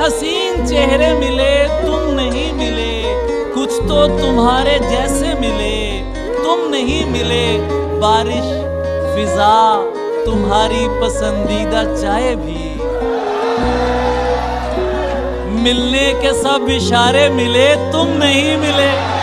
हसीन चेहरे मिले तुम नहीं मिले, कुछ तो तुम्हारे जैसे मिले तुम नहीं मिले। बारिश फिजा तुम्हारी पसंदीदा चाय भी, मिलने के सब इशारे मिले तुम नहीं मिले।